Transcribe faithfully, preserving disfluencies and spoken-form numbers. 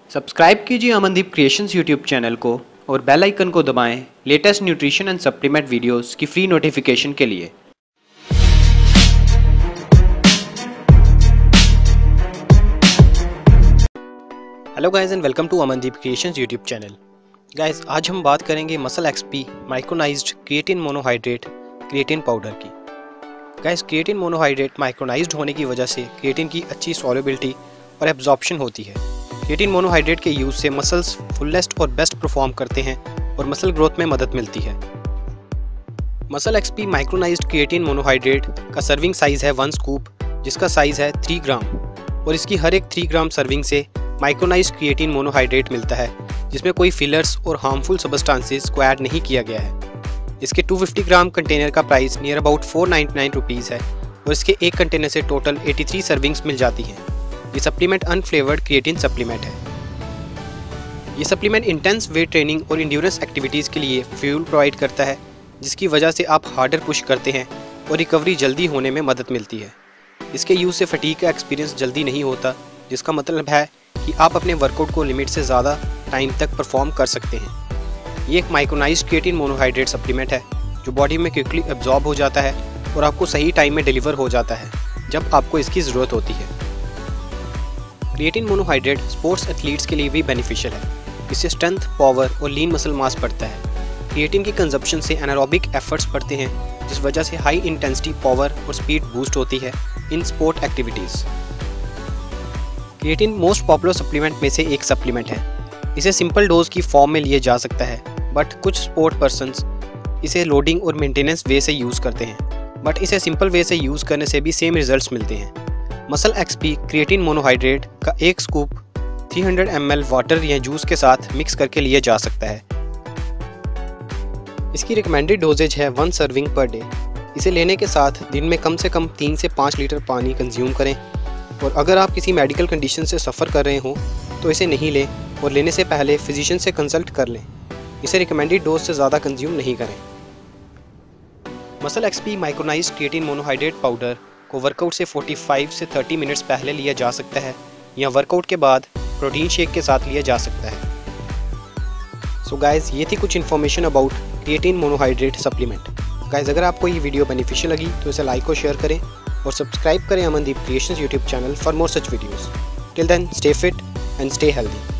Subscribe कीजिए Amandeep creations YouTube channel को और बेल आइकन को दबाएं latest nutrition and supplement videos की फ्री नोटिफिकेशन के लिए। Hello guys and welcome to Amandeep creations YouTube channel. Guys आज हम बात करेंगे muscle XP micronized creatine monohydrate creatine powder की। गाइस क्रिएटिन मोनोहाइड्रेट माइक्रोनाइज्ड होने की वजह से क्रिएटिन की अच्छी सॉल्युबिलिटी और एब्जॉर्प्शन होती है। क्रिएटिन मोनोहाइड्रेट के यूज़ से मसल्स फुलेस्ट और बेस्ट परफॉर्म करते हैं और मसल ग्रोथ में मदद मिलती है। Muscle XP micronized creatine monohydrate का सर्विंग साइज़ है वन स्कूप, जिसका साइज़ है थ्री ग्राम, और इसकी हर एक थ्री ग्राम सर्विंग से माइक्रोनाइज्ड क्रिएटिन मोनोहाइड्रेट मिलता है, जिसमें कोई फिलर्स और हार्मफुल सब्सटेंसेस को ऐड नहीं किया गया है। इसके टू फिफ्टी ग्राम कंटेनर का price near about four ninety nine rupees है और इसके एक कंटेनर से टोटल एटी थ्री सर्विंग्स मिल जाती हैं। ये सप्लीमेंट अनफ्लेवर्ड क्रिएटिन सप्लीमेंट है। ये सप्लीमेंट इंटेंस वेट ट्रेनिंग और इंड्योरेंस एक्टिविटीज़ के लिए फ्यूल प्रोवाइड करता है, जिसकी वजह से आप हार्डर पुश करते हैं और रिकवरी जल्दी होने में मदद मिलती है। इसके यूज़ से फटीग का एक्सपीरियंस जल्दी नहीं होता, जिसका मतलब है कि आप अपने वर्कआउट को लिमिट से ज़्यादा टाइम तक परफॉर्म कर सकते हैं। ये एक माइक्रोनाइज्ड क्रिएटिन मोनोहाइड्रेट सप्लीमेंट है जो बॉडी में क्विकली एब्जॉर्ब हो जाता है और आपको सही टाइम में डिलीवर हो जाता है जब आपको इसकी ज़रूरत होती है। क्रिएटिन मोनोहाइड्रेट स्पोर्ट्स एथलीट्स के लिए भी बेनिफिशियल है। इससे स्ट्रेंथ, पावर और लीन मसल मास बढ़ता है। क्रिएटिन की कंजप्शन से एनारोबिक एफर्ट्स बढ़ते हैं, जिस वजह से हाई इंटेंसिटी पावर और स्पीड बूस्ट होती है इन sport activities. Creatine most popular supplement में से एक सप्लीमेंट है। इसे सिंपल डोज की फॉर्म में लिया जा सकता है, बट कुछ स्पोर्ट पर्सन्स इसे लोडिंग और मेंटेनेंस वे से यूज़ करते हैं, बट इसे सिंपल वे से यूज़ करने से भी सेम रिजल्ट्स मिलते हैं। मसल एक्सपी क्रिएटिन मोनोहाइड्रेट का एक scoop three hundred M L water या जूस के साथ मिक्स करके लिया जा सकता है। इसकी रिकमेंडेड डोजेज है वन सर्विंग पर डे। इसे लेने के साथ दिन में कम से कम तीन से पाँच लीटर पानी कंज्यूम करें, और अगर आप किसी मेडिकल कंडीशन से सफ़र कर रहे हो तो इसे नहीं लें और लेने से पहले फिजिशियन से कंसल्ट कर लें। इसे रिकमेंडेड डोज से ज़्यादा कंज्यूम नहीं करें। Muscle XP micronized creatine monohydrate powder को वर्कआउट से पैंतालीस से तीस मिनट्स पहले लिया जा सकता है या वर्कआउट के बाद प्रोटीन शेक के साथ लिया जा सकता है। सो so गाइस, ये थी कुछ information about creatine monohydrate supplement. Guys, अगर आपको ये वीडियो बेनिफिशियल लगी तो इसे लाइक और शेयर करें और सब्सक्राइब करें Amandeep creations YouTube channel for more such videos. Till then, stay fit and stay healthy.